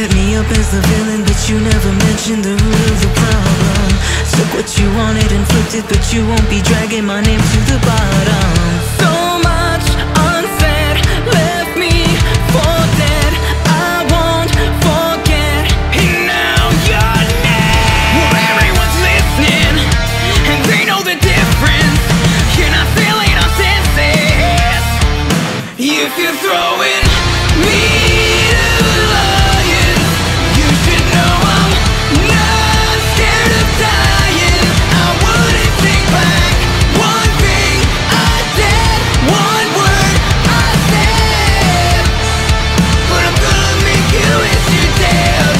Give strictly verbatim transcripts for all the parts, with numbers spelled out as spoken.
set me up as the villain, but you never mentioned the root of the problem. Took what you wanted and flipped it, but you won't be dragging my name to the bottom. So much unsaid left me for dead. I won't forget. And now you're next. Well, everyone's listening, and they know the difference. You're not feeling our senses. If you're throwing me to the lions, you should know I'm not scared of dying. I wouldn't take back one thing I did, one word I said, but I'm gonna make you wish you did.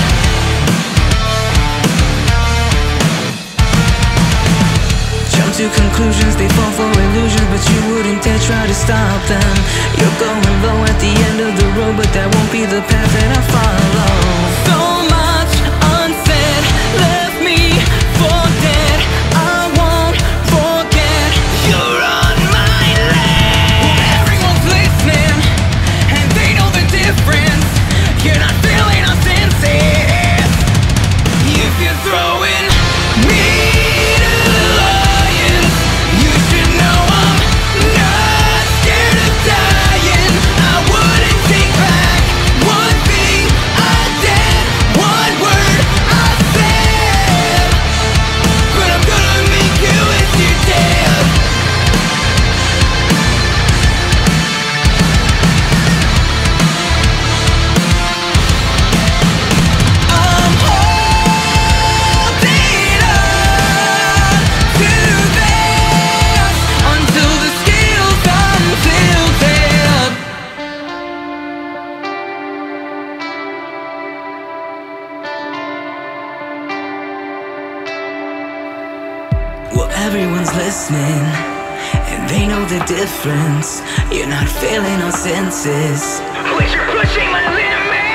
Jump to conclusions, they fall for illusions, but you wouldn't dare try to stop them. You're going low at the end of the road, but that won't be the path that I follow. So much unsaid left me for dead. I won't forget. You're on my land. Well, everyone's listening, and they know the difference. You're not feeling our senses. If you're throwing me to the lions, you should know I'm not scared of dying. I wouldn't take back one thing I did, one word I said, but I'm gonna make you wish you did. I'm holding on to this until the scales untilted. Well, everyone's listening, and they know the difference. You're not failing our senses. Please, you're pushing my limits.